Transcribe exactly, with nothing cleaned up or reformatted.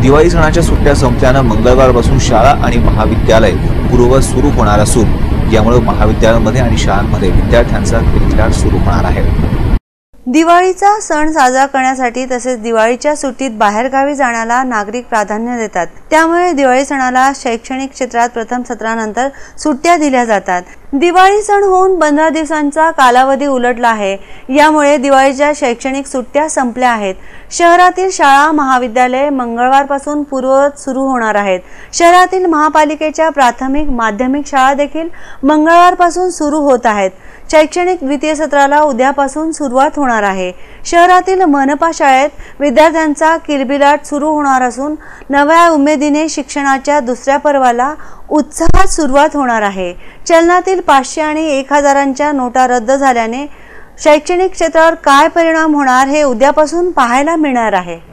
दिवाळी सणाच्या सुट्ट्या संपल्यानं मंगळवारपासून शाळा आणि महाविद्यालय पूर्ववत सुरू होणार असून यामुळे महाविद्यालयांमध्ये आणि शाळांमध्ये विद्यार्थ्यांचा किलबिलाट सुरू होणार आहे। दिवाळीचा सण साजरा करण्यासाठी तसेच दिवाळीच्या सुट्टीत बाहेरगावी जाण्याला नागरिक प्राधान्य देतात। त्यामुळे दिवाळी सणाला शैक्षणिक क्षेत्रात प्रथम सत्रानंतर सुट्ट्या दिल्या जातात। दिवाळी सण होऊन पंधरा दिवसांचा कालावधी उलटला आहे। यामुळे दिवाळीच्या शैक्षणिक सुट्ट्या संपल्या आहेत। शहरातील शाळा महाविद्यालय मंगळवारपासून पूर्ववत सुरू होणार आहेत। शहरातील महापालिकेच्या प्राथमिक माध्यमिक शाळा देखील मंगळवारपासून सुरू होत आहेत। शैक्षणिक द्वितीय सत्राला उद्यापासून सुरुवात होणार आहे। शहरातील मनपा शाळेत विद्यार्थ्यांचा किलबिलाट सुरू होणार असून नव्या उमेदीने शिक्षणाच्या दुसऱ्या पर्वाला उत्साहात सुरुवात होणार आहे। चलनातील पाचशे आणि एक हजारांच्या नोटा रद्द झाल्याने शैक्षणिक क्षेत्रावर काय परिणाम होणार हे उद्यापासून पाहायला मिळणार आहे।